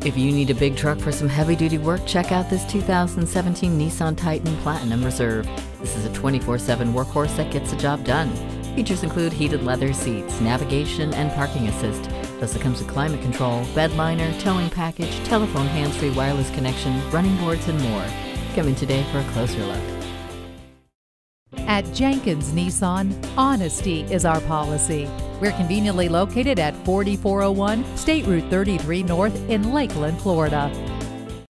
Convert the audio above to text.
If you need a big truck for some heavy-duty work, check out this 2017 Nissan Titan Platinum Reserve. This is a 24/7 workhorse that gets the job done. Features include heated leather seats, navigation, and parking assist. Plus, it comes with climate control, bed liner, towing package, telephone hands-free wireless connection, running boards, and more. Come in today for a closer look. At Jenkins Nissan, honesty is our policy. We're conveniently located at 4401 State Route 33 North in Lakeland, Florida.